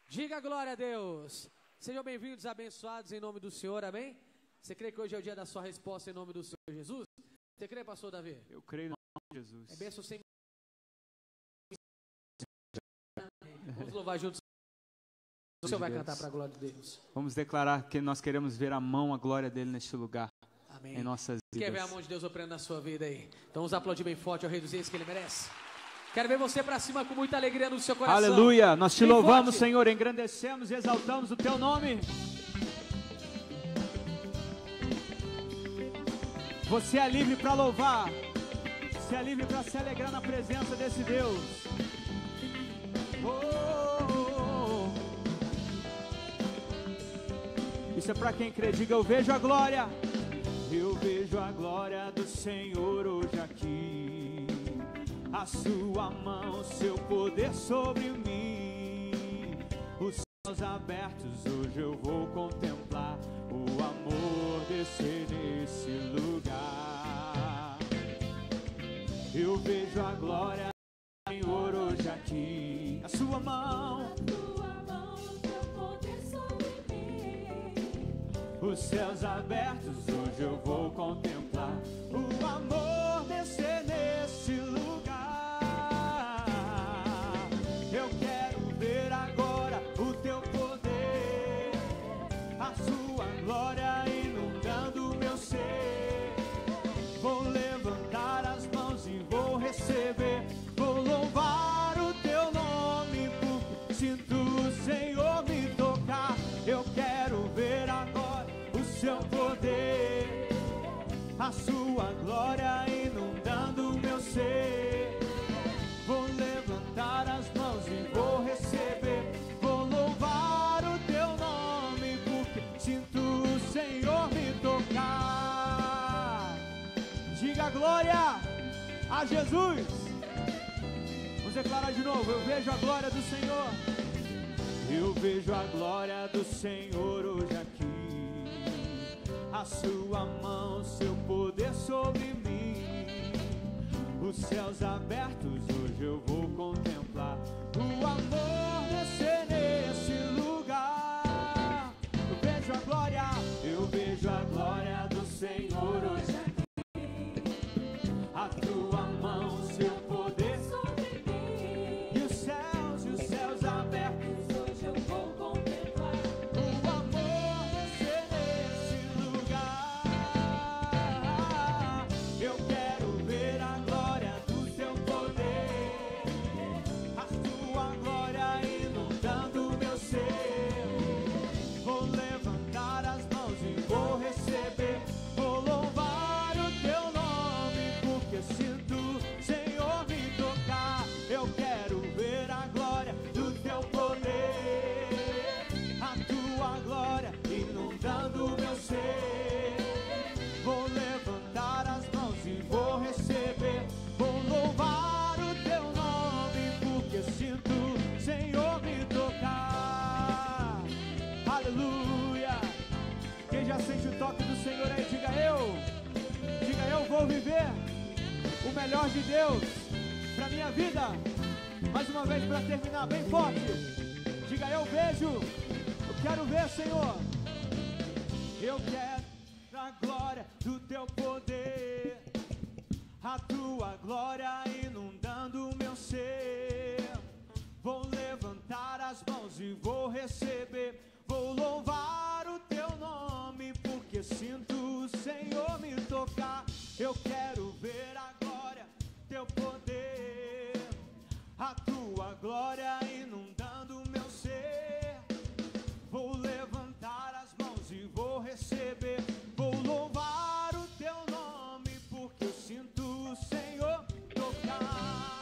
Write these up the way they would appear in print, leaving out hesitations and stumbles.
Diga glória a Deus. Sejam bem-vindos, abençoados em nome do Senhor, amém? Você crê que hoje é o dia da sua resposta em nome do Senhor Jesus? Você crê, pastor Davi? Eu creio no nome de Jesus. É bênção sem... Vamos louvar juntos. O Senhor vai cantar para a glória de Deus. Vamos declarar que nós queremos ver a mão, a glória dele neste lugar. Amém. Em nossas vidas. Quer ver a mão de Deus operando na sua vida aí? Então vamos aplaudir bem forte ao Rei dos Reis que ele merece. Quero ver você para cima com muita alegria no seu coração. Aleluia, nós te bem louvamos, forte. Senhor, engrandecemos e exaltamos o teu nome. Você é livre para louvar. Você é livre para se alegrar na presença desse Deus. Oh. Isso é para quem crê, diga eu vejo a glória. Eu vejo a glória do Senhor hoje aqui. A sua mão, seu poder sobre mim. Os céus abertos, hoje eu vou contemplar o amor descer nesse lugar. Eu vejo a glória do Senhor hoje aqui. A sua mão, seu poder sobre mim. os céus abertos, hoje eu vou contemplar o amor descer nesse lugar. Eu quero ver agora o teu poder, a sua glória inundando o meu ser. Vou levantar as mãos e vou receber, vou louvar o teu nome, porque sinto o Senhor me tocar. Eu quero ver agora o seu poder, a sua glória inundando o meu ser. Vou levantar as mãos e vou receber, vou louvar o teu nome, porque sinto o Senhor me tocar. Diga glória a Jesus. Vamos declarar de novo, eu vejo a glória do Senhor. Eu vejo a glória do Senhor hoje aqui. A sua mão, seu poder sobre mim. Os céus abertos, hoje eu vou contemplar o amor descer nesse lugar. Eu vejo a glória do Senhor hoje aqui. A tua mão, seu poder Sobre mim. e os céus abertos, Hoje eu vou contemplar. o amor descer nesse lugar. Eu quero ver a glória do teu poder, a tua glória inundando o meu ser. Vou levantar as mãos e vou receber, vou louvar o teu nome, porque sinto o Senhor me tocar. Eu quero ver a glória do teu poder, a tua glória inundando o meu ser. Vou levantar as mãos e vou receber, vou louvar o teu nome, porque sinto o Senhor me tocar. Aleluia. Quem já sente o toque do Senhor aí, diga eu vou viver o melhor de Deus pra minha vida. Mais uma vez para terminar bem forte, diga eu quero ver, Senhor. Eu quero a glória do teu poder, a tua glória inundando o meu ser. Vou levantar as mãos e vou receber, vou louvar o teu nome, porque sinto o Senhor me tocar. Eu quero ver a glória, teu poder, a tua glória inundando o meu ser. Vou levantar as mãos e vou receber, vou louvar o teu nome, porque eu sinto o Senhor tocar.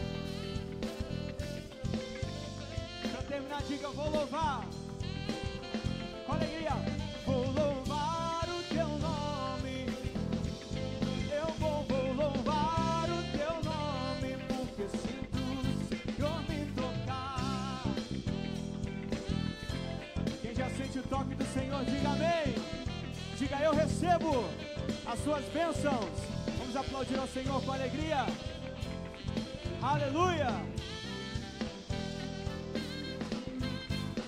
Pra terminar, diga, eu vou louvar com alegria. Vou louvar o teu nome, eu vou louvar o teu nome, porque sinto o Senhor me tocar. Quem já sente o toque do Senhor, diga amém. Diga eu recebo as suas bênçãos. Vamos aplaudir ao Senhor com alegria. Aleluia.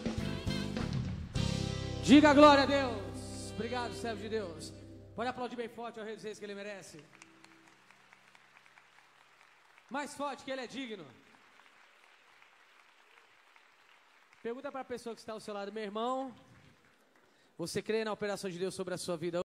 Diga glória a Deus. Obrigado, servo de Deus. Pode aplaudir bem forte ao Rei dos Reis, que ele merece. Mais forte, que ele é digno. Pergunta para a pessoa que está ao seu lado: meu irmão, você crê na operação de Deus sobre a sua vida?